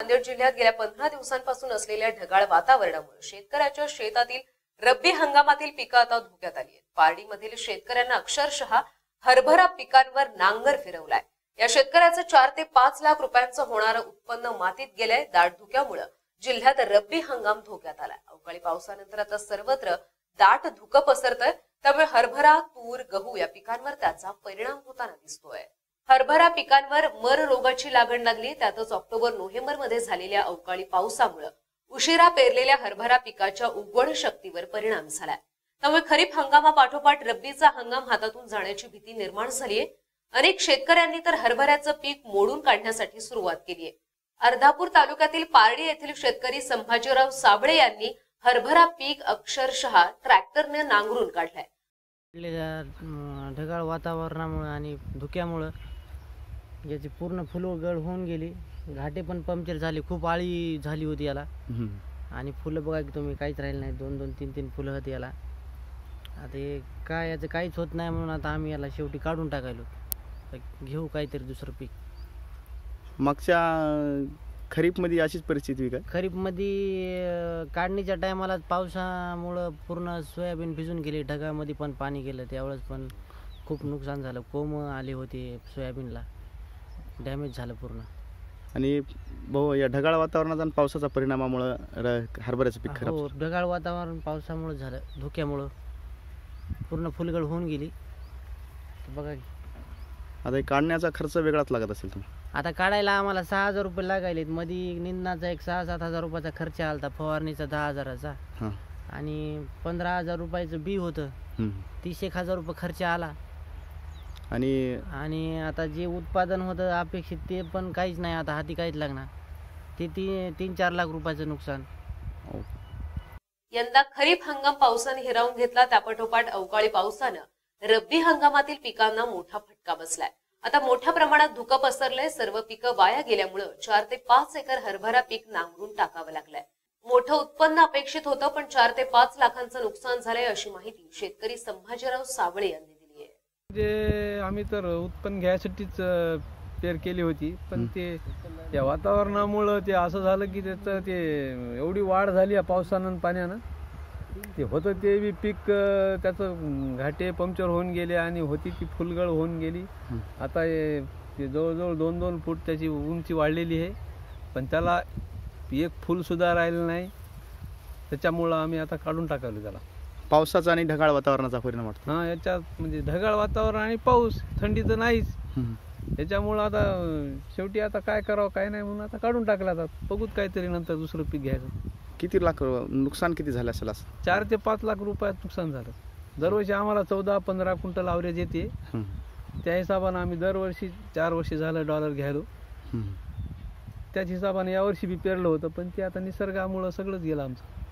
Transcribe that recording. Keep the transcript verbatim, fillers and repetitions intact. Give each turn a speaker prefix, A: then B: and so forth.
A: नांदेड जिल्ह्यात गेल्या पंधरा दिवसांपासून असलेल्या ढगाळ वातावरणामुळे शेतकऱ्याच्या शेतातील रब्बी हंगामातील पिकं आता धोक्यात आली आहेत। पारडीमधील शेतकऱ्यांना अक्षरशः हरभरा पिकांवर नांगर फिरवलाय। या शेतकऱ्याचं चार ते पाच लाख रुपयांचं होणारं उत्पन्न मातीत गेलंय। दाट धुक्यामुळे जिल्ह्यात रब्बी हंगाम धोक्यात आलाय। अवकाळी पावसानंतर आता सर्वत्र दाट धुकं पसरतंय, त्यामुळे हरभरा, तूर, गहू या पिकांवर त्याचा परिणाम होताना दिसतोय। हरभरा पिकांवर मर रोगाची लागण लागली। त्यातच ऑक्टोबर नोव्हेंबर मध्ये झालेल्या अवकाळी पावसामुळे उशिरा पेरलेल्या हरभरा पिकाच्या उगवण शक्तीवर परिणाम झालाय। त्यामुळे खरीप हंगामापाठोपाठ रब्बीचा हंगाम हातातून जाण्याची भीती निर्माण झालीय। अनेक शेतकऱ्यांनी तर हरभऱ्याचं पीक मोडून काढण्यासाठी सुरुवात केली आहे। अर्धापूर तालुक्यातील पारडी येथील शेतकरी संभाजीराव साबळे यांनी हरभरा पीक अक्षरशः ट्रॅक्टरने नांगरून काढलाय।
B: ढगाळ वातावरणामुळे आणि धुक्यामुळे याची पूर्ण फुलं गळ होऊन गेली। घाटे पण पंक्चर झाले, खूप आळी झाली होती याला। आणि फुलं बघा की तुम्ही, काहीच राहिलं नाही। दोन दोन तीन तीन फुलं होती याला। आता हे काय याचं काहीच होत नाही म्हणून आता आम्ही याला शेवटी काढून टाकायलो, घेऊ काहीतरी दुसरं पीक।
C: मागच्या खरीपमध्ये अशीच परिस्थिती काय?
B: खरीपमध्ये काढणीच्या टायमाला पावसामुळं पूर्ण सोयाबीन भिजून गेली, ढगामध्ये पण पाणी गेलं, त्यावेळेस पण खूप नुकसान झालं। कोंब आले होते सोयाबीनला, डॅमेज झालं पूर्ण।
C: आणि भाऊ, या ढगाळ वातावरणाचा आणि पावसाचा परिणामामुळे हरभऱ्याचं पीक खराब
B: हो, ढगाळ वातावरण पावसामुळे झालं, धुक्यामुळं पूर्ण फुलगळ होऊन गेली। बघा
C: आता काढण्याचा खर्च वेगळाच लागत असेल तुम्हाला?
B: आता काढायला आम्हाला सहा हजार रुपये लागायलेत। मध्ये निंदनाचा एक सहा सात हजार रुपयाचा खर्च आलता, फवारणीचा दहा हजाराचा, आणि पंधरा हजार रुपयाचं बी होतं, तीस एक हजार रुपये खर्च आला।
C: आणि
B: आणि आता जे उत्पादन होतं अपेक्षित ते पण काहीच नाही, आता हाती काहीच लागणार। ते ती तीन चार लाख रुपयाचं नुकसान।
A: यंदा खरीप हंगाम पावसाने हिरावून घेतला, त्यापाठोपाठ अवकाळी पावसानं रब्बी हंगामातील पिकांना मोठा फटका बसलाय। आता मोठ्या प्रमाणात धुकं पसरलंय। सर्व पिकं वाया गेल्यामुळे चार ते पाच एकर हरभरा पीक नांगरून टाकावं लागलंय। मोठं उत्पन्न अपेक्षित होतं, पण चार ते पाच लाखांचं नुकसान झालंय, अशी माहिती शेतकरी संभाजीराव साबळे यांनी दिली आहे।
D: जे आम्ही तर उत्पन्न घ्यायसाठीच पेर केली होती, पण ते या वातावरणामुळे ते असं झालं की त्याचं ते एवढी वाढ झाली या पावसानं पाण्यानं, ते होतं ते बी पीक त्याचं घाटे पंक्चर होऊन गेले आणि होती ती फुलगळ होऊन गेली। आता हे जवळजवळ दोन दोन फूट त्याची उंची वाढलेली आहे, पण त्याला एक फुल सुद्धा राहिलं नाही। त्याच्यामुळं आम्ही आता काढून टाकलो त्याला।
C: पावसाचा आणि ढगाळ वातावरणाचा परिणाम वाटतो।
D: हां, याच्यात म्हणजे ढगाळ वातावरण आणि पाऊस, थंडी तर नाहीच। याच्यामुळं आता शेवटी आता काय करावं काय नाही म्हणून आता काढून टाकलं। आता बघूत काहीतरी नंतर दुसरं पीक घ्यायचं।
C: किती लाख नुकसान किती झालं असेल? असं
D: चार ते पाच लाख रुपयात नुकसान झालं। दरवर्षी आम्हाला चौदा पंधरा क्विंटल ॲव्हरेज येते, त्या हिशोबाने आम्ही दरवर्षी चार वर्षी झालं डॉलर घ्यायलो। त्याच हिशोबाने यावर्षी बी पेरलं होतं, पण ते आता निसर्गामुळं सगळंच गेलं आमचं।